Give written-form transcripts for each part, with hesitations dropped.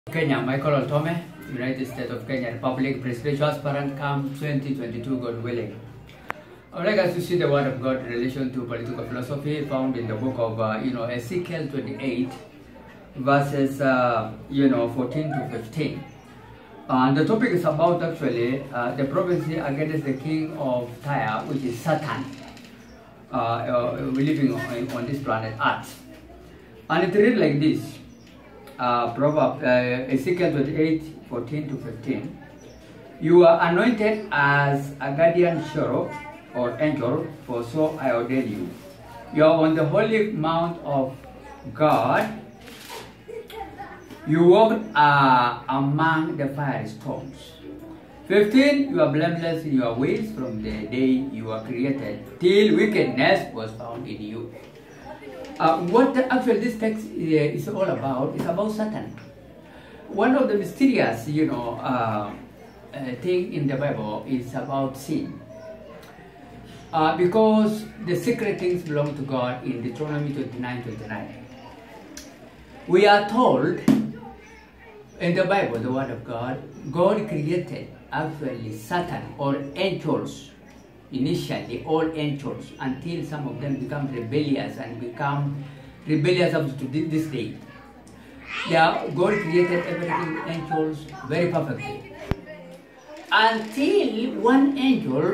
Kenya, Michael Oltome, United States of Kenya Republic, Presidential Aspirant, Camp 2022, God willing. I would like us to see the Word of God in relation to political philosophy found in the book of, Ezekiel 28, verses, 14 to 15. And the topic is about actually the prophecy against the king of Tyre, which is Satan, living on this planet Earth. And it reads like this. Ezekiel 28, 14 to 15. You are anointed as a guardian cherub or angel, for so I ordain you. You are on the holy mount of God. You walked among the fiery stones. 15. You are blameless in your ways from the day you were created, till wickedness was found in you. What actually this text is all about is about Satan. One of the mysterious, thing in the Bible is about sin. Because the secret things belong to God in Deuteronomy 29:29. We are told in the Bible, the Word of God, God created actually Satan or angels. Initially, all angels, until some of them become rebellious up to this day. God created everything, angels, very perfectly. Until one angel,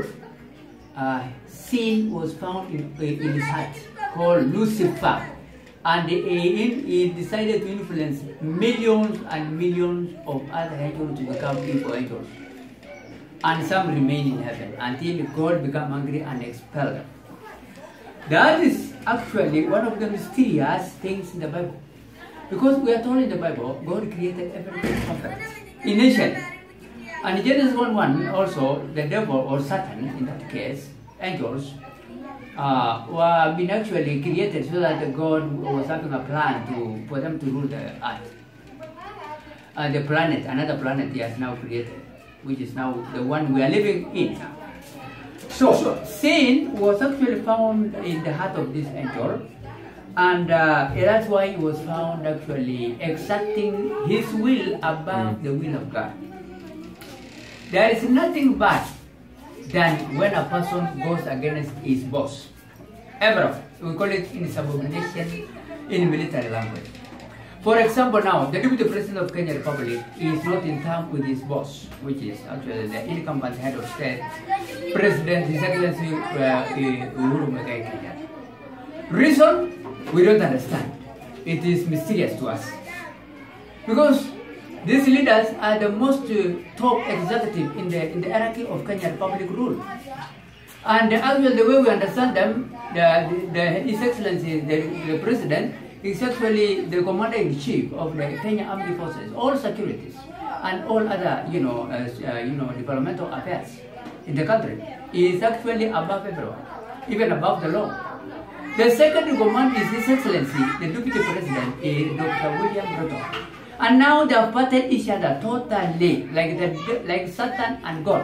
sin was found in his heart, called Lucifer. And he decided to influence millions and millions of other angels to become evil angels. And some remain in heaven until God became angry and expelled them. That is actually one of the mysterious things in the Bible. Because we are told in the Bible, God created everything perfect, initially. And in Genesis 1:1 also, the devil or Satan, in that case, angels, were being actually created so that God was having a plan for them to rule the earth. The planet, another planet he has now created, which is now the one we are living in. So sin was actually found in the heart of this angel, and that's why he was found actually exacting his will above the will of God. There is nothing bad than when a person goes against his boss. Ever. We call it insubordination in military language. For example, now, the Deputy President of Kenya Republic is not in terms with his boss, which is actually the incumbent head of state, President, His Excellency Uhuru Muigai Kenyatta. Reason? We don't understand. It is mysterious to us. Because these leaders are the most top executive in the hierarchy of Kenya Republic rule. And actually, the way we understand them, His Excellency, the President, is actually the commander-in-chief of the Kenya Armed Forces, all securities, and all other, developmental affairs in the country. He is actually above everyone, even above the law. The second in command is His Excellency, the Deputy President, is Dr. William Ruto. And now they have parted each other totally, like Satan and God.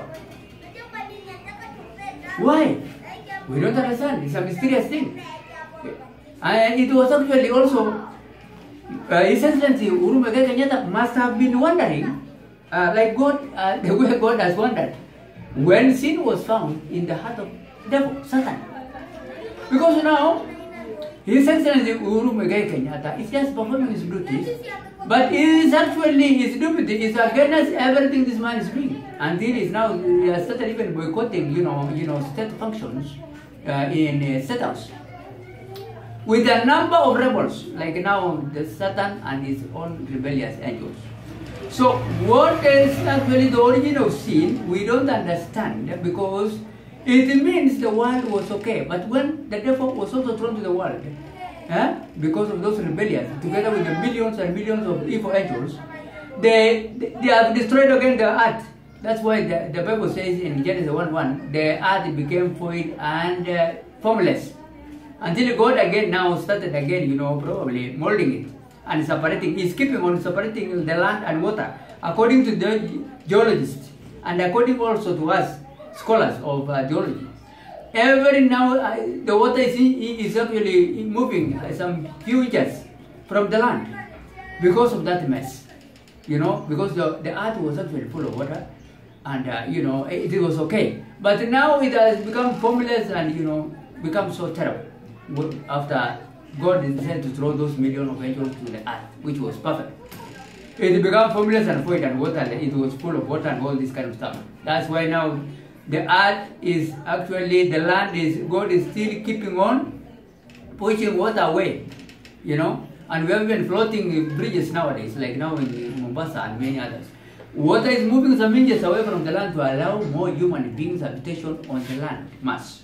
Why? We don't understand. It's a mysterious thing. And it was actually also, His Excellency Uhuru Muigai Kenyatta must have been wondering, like God, the way God has wondered, when sin was found in the heart of devil, Satan. Because now, His Excellency Uhuru Muigai Kenyatta is just performing his duties, but his duty is against everything this man is doing. Until he has started even boycotting, state functions in State House. With a number of rebels, like now the Satan and his own rebellious angels. So what is actually the origin of sin, we don't understand, because it means the world was okay. But when the devil was also thrown to the world, because of those rebellions, together with the millions and millions of evil angels, they have destroyed again the earth. That's why the Bible says in Genesis 1:1, the earth became void and formless. Until God again now started again, probably molding it and separating. He's keeping on separating the land and water, according to the geologists and according also to us, scholars of geology. Every now, the water is actually moving some few inches from the land because of that mess. you know, because the earth was actually full of water, and you know, it was okay. But now it has become formless and, you know, become so terrible after God decided to throw those millions of angels to the earth, which was perfect. It became formless and void and water. It was full of water and all this kind of stuff. That's why now the earth is actually, the land is, God is still keeping on pushing water away, you know. And we have been floating bridges nowadays, like now in Mombasa and many others. Water is moving some inches away from the land to allow more human beings habitation on the land mass.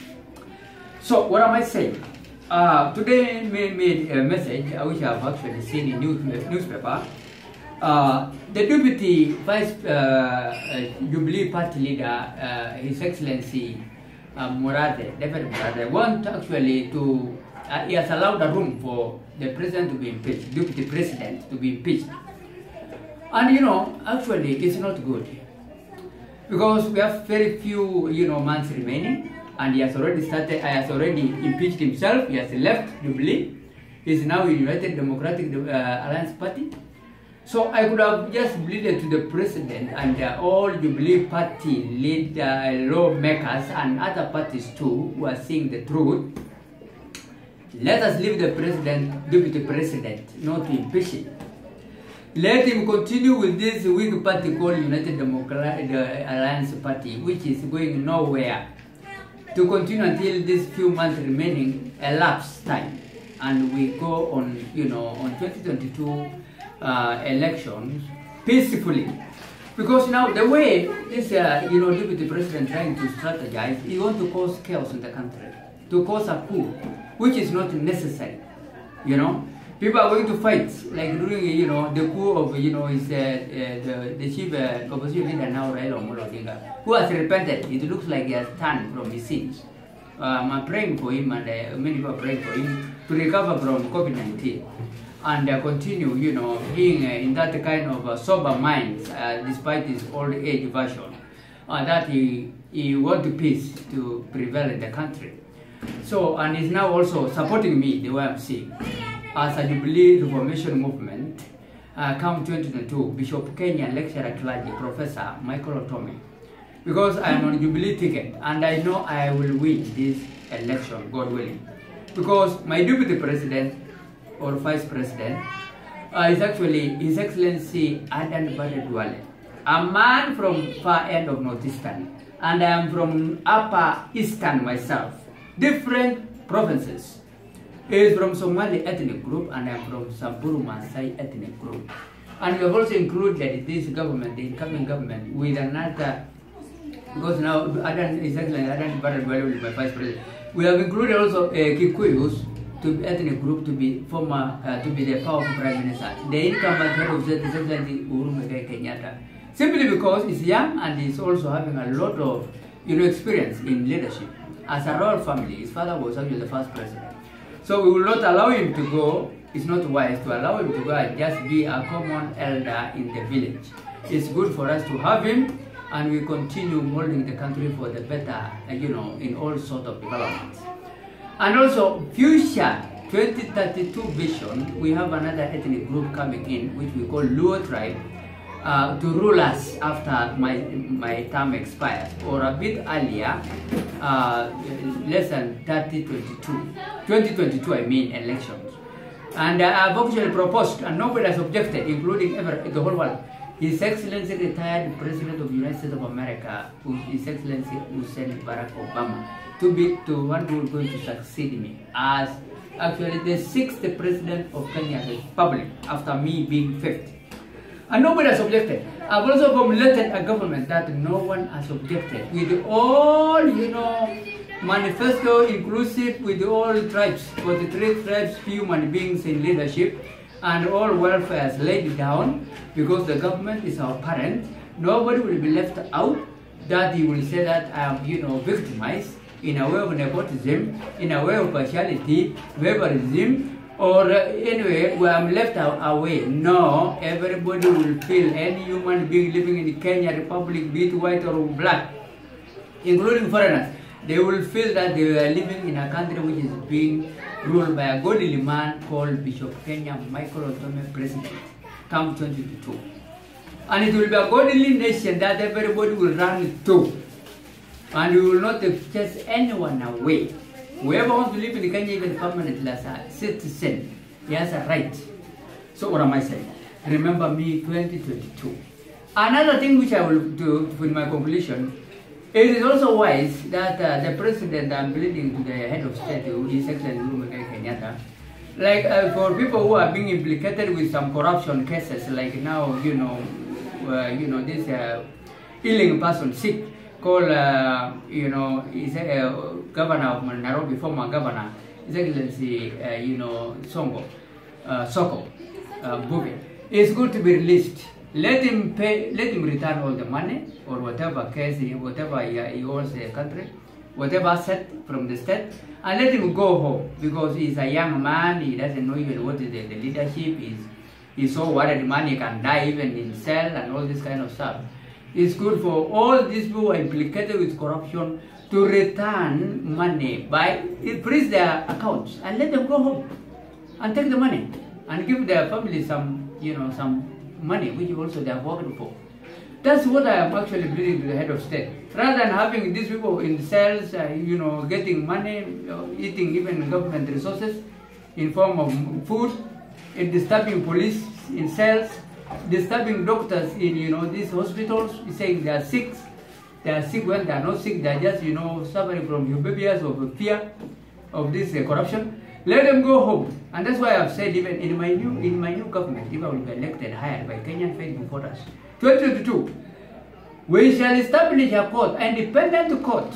So what am I saying? Today I made a message which I have actually seen in newspaper. The Deputy Vice Jubilee Party Leader, His Excellency Murade, David Murade, want actually to, he has allowed a room for the President to be impeached, Deputy President to be impeached. And you know, actually it's not good, because we have very few, you know, months remaining, and he has already impeached himself. He has left Jubilee. He is now in United Democratic Alliance Party. So I could have just pleaded to the President and all Jubilee Party lawmakers and other parties too who are seeing the truth. Let us leave the President, Deputy President, not to impeach him. Let him continue with this weak party called United Democratic Alliance Party, which is going nowhere, to continue until this few months remaining elapsed time, and we go on, you know, on 2022 elections peacefully. Because now the way this, you know, Deputy President trying to strategize, he wants to cause chaos in the country, to cause a coup, which is not necessary, you know. People are going to fight, like during, you know, the coup of, you know, is the chief opposition leader now, Raila Amolo Odinga, who has repented. It looks like he has turned from his sins. I'm praying for him, and many people are praying for him to recover from COVID-19 and continue, you know, being in that kind of sober mind, despite his old age version, that he wants peace to prevail in the country. So, and he's now also supporting me, the way I'm seeing. As a Jubilee Reformation Movement, come 2022, Bishop Kenya lecturer clergy, Professor Michael Otome, because I am on Jubilee ticket and I know I will win this election, God willing. Because my Deputy President or Vice President is actually His Excellency Adan Barre Duale, a man from far end of Northeastern, and I am from Upper Eastern myself, different provinces. He is from Somali ethnic group, and I am from Samburu Maasai ethnic group. And we have also included this government, the incoming government, with another, because now His Excellency Adan Barre Duale will be my Vice President. We have included also Kikuyus to be ethnic group to be to be the powerful Prime Minister. The incumbent head of state is Excellency Uhuru Muigai Kenyatta, simply because he's young and he's also having a lot of, you know, experience in leadership. As a royal family, his father was actually the first president. So we will not allow him to go. It's not wise to allow him to go and just be a common elder in the village. It's good for us to have him, and we continue molding the country for the better, you know, in all sorts of developments. And also, future 2032 vision, we have another ethnic group coming in, which we call Luo tribe, to rule us after my term expires, or a bit earlier, less than 2022 I mean, elections. And I've actually proposed, and nobody has objected, including the whole world, His Excellency retired President of the United States of America, His Excellency Hussein Barack Obama, to be one who is going to succeed me as actually the 6th President of Kenya Republic, after me being 5th. And nobody has objected. I've also formulated a government that no one has objected, with all, you know, manifesto inclusive, with all tribes, 43 tribes, human beings in leadership, and all welfare is laid down, because the government is our parent. Nobody will be left out, that he will say that I am, you know, victimized in a way of nepotism, in a way of partiality, favorism, or anyway, where I'm left away. No, everybody will feel, any human being living in the Kenya Republic, be it white or black, including foreigners, they will feel that they are living in a country which is being ruled by a godly man called Bishop Kenya Michael Otome, President, come 2022. And it will be a godly nation that everybody will run to. And we will not chase anyone away. Whoever wants to live in Kenya even permanently as a citizen, he has a right. So what am I saying? Remember me 2022. Another thing which I will do in my conclusion, it is also wise that the president, I'm pleading to the head of state, His Excellency Uhuru Muigai Kenyatta, like for people who are being implicated with some corruption cases, like now, this ailing person sick called, is a governor of Nairobi, former governor, His Excellency, Soko Bube. It's good to be released. Let him return all the money or whatever case, whatever he owes the country, whatever asset from the state, and let him go home because he's a young man. He doesn't know even what is the leadership. He's so worried money can die even in cell and all this kind of stuff. It's good for all these people who are implicated with corruption to return money freeze their accounts and let them go home and take the money and give their family some money which also they have worked for. That's what I am actually pleading to the head of state. Rather than having these people in cells, getting money, eating even government resources in form of food, and disturbing police in cells, disturbing doctors in these hospitals, saying they are sick. They are sick when they are not sick. They are just suffering from euphobia of fear of this corruption. Let them go home. And that's why I've said even in my new government, if I will be elected, hired by Kenyan faithful voters, 2022, we shall establish a court, an independent court,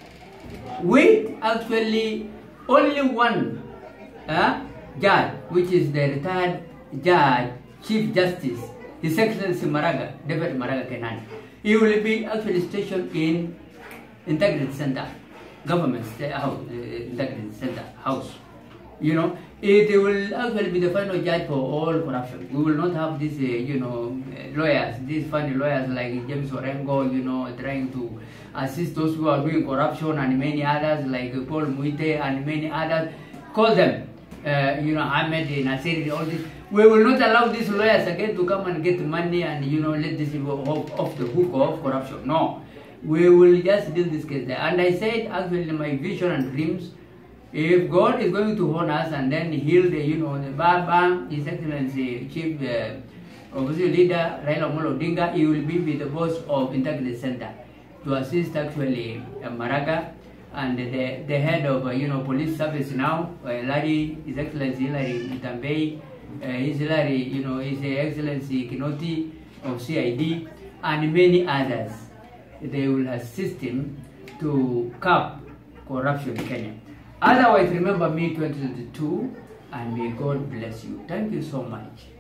with actually only one judge, which is the retired judge, Chief Justice, His Excellency Maraga, David Maraga Kenani. He will be actually stationed in Integrity Center, government house, Integrity Center house. It will actually be the final judge for all corruption. We will not have these, lawyers, these funny lawyers like James Orengo, trying to assist those who are doing corruption, and many others like Paul Muite and many others. Call them, Ahmed, Nasir, all this. We will not allow these lawyers again to come and get money and, let these people off the hook of corruption. No, we will just deal this case there. And I said, actually, my vision and dreams, if God is going to honor us and then heal the Baba, His Excellency Chief Opposition Leader Raila Amolo Odinga, he will be with the boss of Integrity Center to assist actually Maraga and the head of police service now, Larry, His Excellency Larry Itambei, His Excellency Kinoti of CID, and many others. They will assist him to curb corruption in Kenya. Otherwise, remember me 2022, and may God bless you. Thank you so much.